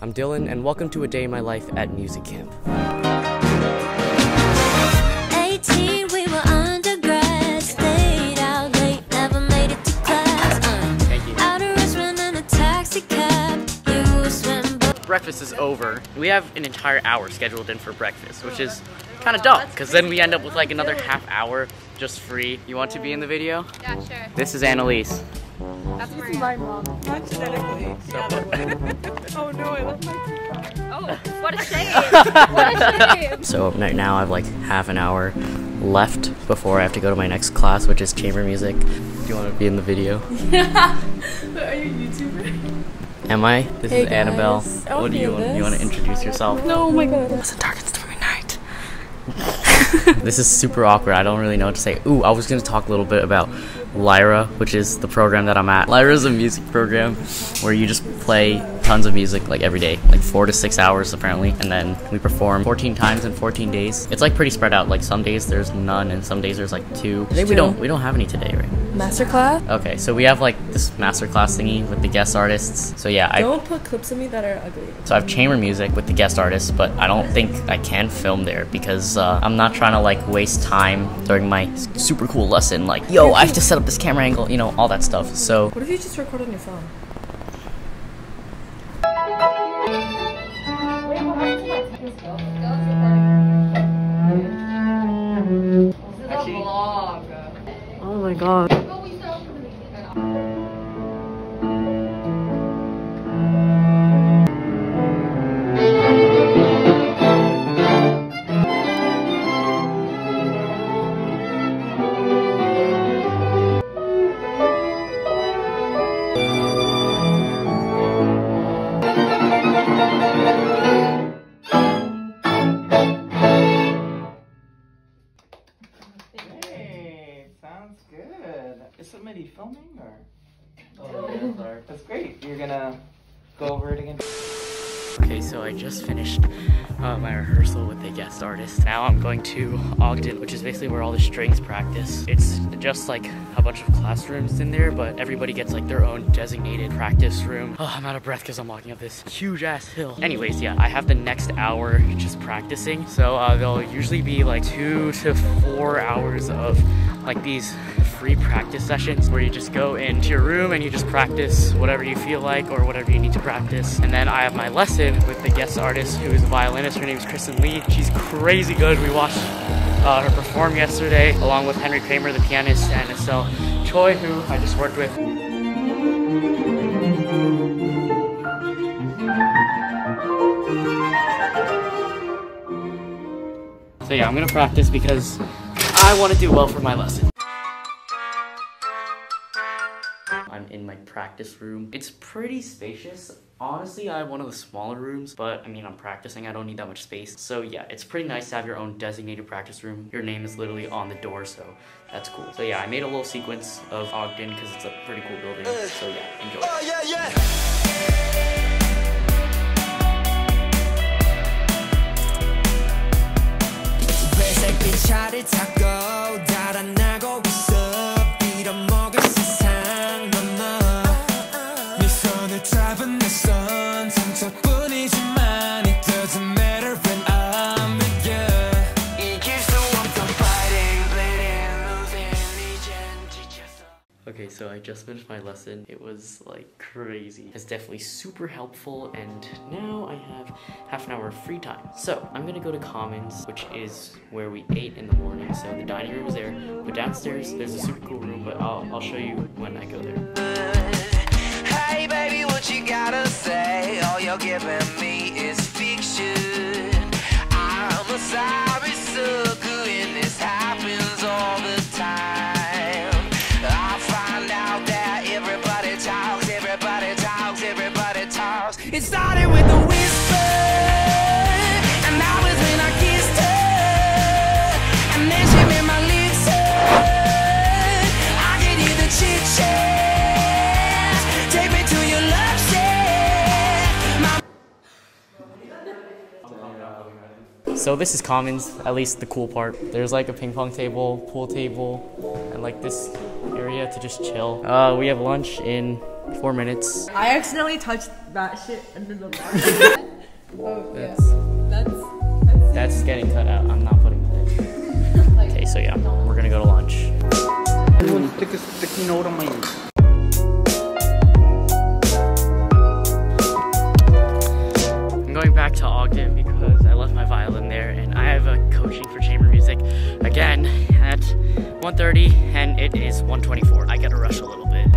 I'm Dylan, and welcome to a day in my life at music camp. 18, we were undergrad, stayed out late, never made it to class. Thank you. Out of restaurant in a taxi cab, you swim. Breakfast is over. We have an entire hour scheduled in for breakfast, which is kind of dumb, because then we end up with like another half hour just free. You want to be in the video? Yeah, sure. This is Annalise. That's my mom. Accidentally. Oh no, I left my... Oh, what a shame. What a shame. So right now I have like half an hour left before I have to go to my next class, which is chamber music. Do you want to be in the video? Yeah. Are you a YouTuber? Am I? This Hey is Annabelle. guys. I What do you wanna want? be in You want to this. introduce yourself? No, oh my god. Listen, Target's doing night. This is super awkward. I don't really know what to say. Ooh, I was going to talk a little bit about Lyra, which is the program that I'm at. Lyra is a music program where you just play tons of music like every day, like 4 to 6 hours apparently, and then we perform 14 times in 14 days. It's like pretty spread out. Like some days there's none, and some days there's like 2. Today we don't have any today, right? Masterclass? Okay, so we have like this masterclass thingy with the guest artists. So yeah, Don't put clips of me that are ugly. So I have chamber music with the guest artists, but I don't think I can film there because I'm not trying to like waste time during my super cool lesson. Like, yo, I have to set up this camera angle, you know, all that stuff. So What if you just record on your phone? Oh my god. Hey, sounds good. Is somebody filming or? Oh, that's great. You're gonna go over it again. okay, so I just finished my rehearsal with the guest artist. Now I'm going to Ogden, which is basically where all the strings practice. It's just like a bunch of classrooms in there, but everybody gets like their own designated practice room. Oh, I'm out of breath because I'm walking up this huge ass hill. Anyways, yeah, I have the next hour just practicing. So there'll usually be like 2 to 4 hours of like these free practice sessions where you just go into your room and you just practice whatever you feel like or whatever you need to practice. And then I have my lesson with the guest artist who is a violinist. Her name is Kristen Lee. She's crazy good. We watched her perform yesterday along with Henry Kramer, the pianist, and Estelle Choi, who I just worked with. So yeah, I'm gonna practice because I want to do well for my lesson. I'm in my practice room. It's pretty spacious. Honestly, I have one of the smaller rooms, but I mean, I'm practicing. I don't need that much space. So yeah, it's pretty nice to have your own designated practice room. Your name is literally on the door, so that's cool. So yeah, I made a little sequence of Ogden because it's a pretty cool building. So yeah, enjoy. Oh, yeah. 회색빛 차를 타고 달아나고 있어 빌어먹을 세상 넘어 네 손을 잡은 내 손 상처뿐이지만 it doesn't matter when I'm with you 이길 수 없던 fighting bleeding losing 이젠 지쳤어. Okay, so I just finished my lesson. It was like crazy. It's definitely super helpful, and now I have half an hour of free time. So I'm gonna go to Commons, which is where we ate in the morning. So the dining room is there, but downstairs there's a super cool room, but I'll show you when I go there. Hey baby, what you gotta say? All you're giving me is fiction. I'm a sorry sucker and this happens all the time. I find out that everybody talks, everybody talks, everybody talks. It started with a whisper, and that was when I kissed her, and then she made my lips hurt. I could hear the chit chat. Take me to your love shack. So this is Commons, at least the cool part. There's like a ping pong table, pool table, and like this area to just chill. We have lunch in 4 minutes. I accidentally touched that shit under the bar. Oh, yeah. That's getting cut out. I'm not putting that in. Okay, so yeah, we're gonna go to lunch. Take a sticky note on my. I'm going back to Ogden because I left my violin there, and I have a coaching for chamber music again at 1:30, and it is 1:24. I gotta rush a little bit.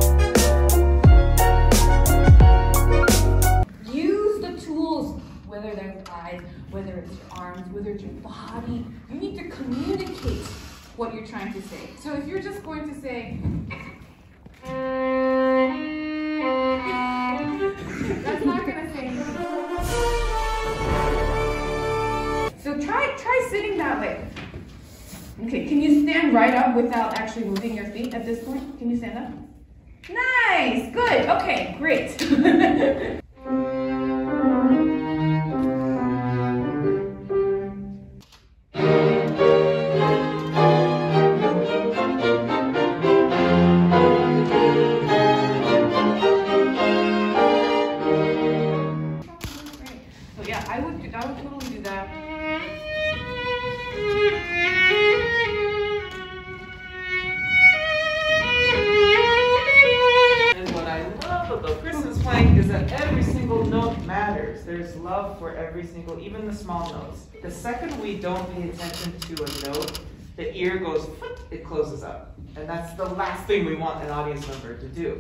Use the tools, whether there's eyes, whether it's your arms, whether it's your body. You need to communicate what you're trying to say. So if you're just going to say, that's not gonna say anything. So try sitting that way. Okay, can you stand right up without actually moving your feet at this point? Can you stand up? Nice, good, okay, great. So yeah, I would totally do that. And what I love about Christmas playing is that every single note matters. There's love for every single, even the small notes. The second we don't pay attention to a note, the ear goes, it closes up. And that's the last thing we want an audience member to do.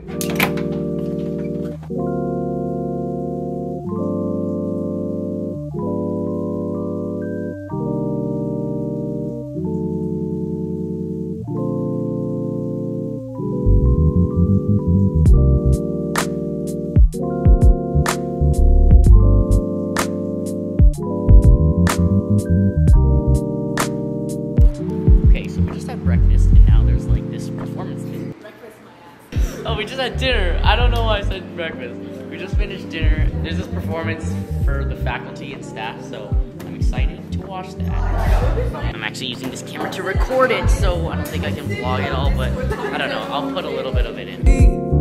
Okay, so we just had breakfast, and now there's like this performance thing. Breakfast, my ass. Oh, we just had dinner. I don't know why I said breakfast. We just finished dinner. There's this performance for the faculty and staff, so I'm excited to watch that. I'm actually using this camera to record it, so I don't think I can vlog it all, but I don't know. I'll put a little bit of it in.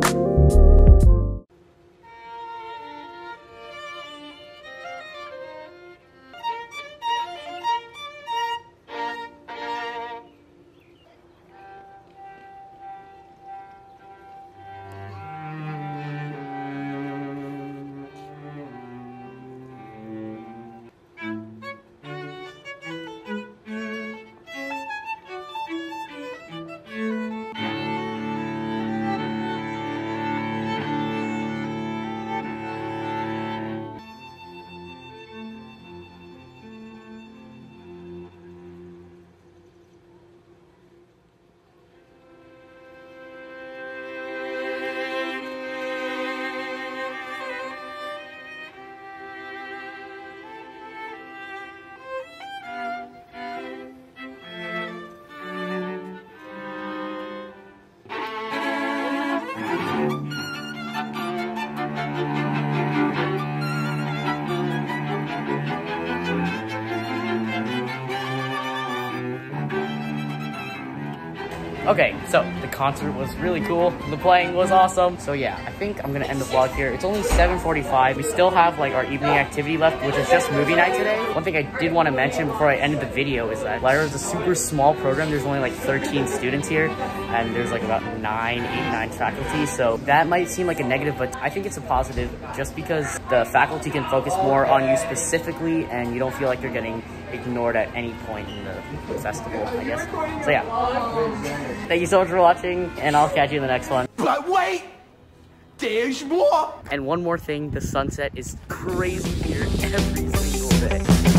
Okay, so the concert was really cool. The playing was awesome. So yeah, I think I'm gonna end the vlog here. It's only 7:45. We still have like our evening activity left, which is just movie night today. One thing I did want to mention before I ended the video is that Lyra is a super small program. There's only like 13 students here, and there's like about 9 faculty. So that might seem like a negative, but I think it's a positive just because the faculty can focus more on you specifically, and you don't feel like you're getting ignored at any point in the festival, I guess. So yeah, thank you so much for watching, and I'll catch you in the next one. But wait, there's more. And one more thing, the sunset is crazy here every single day.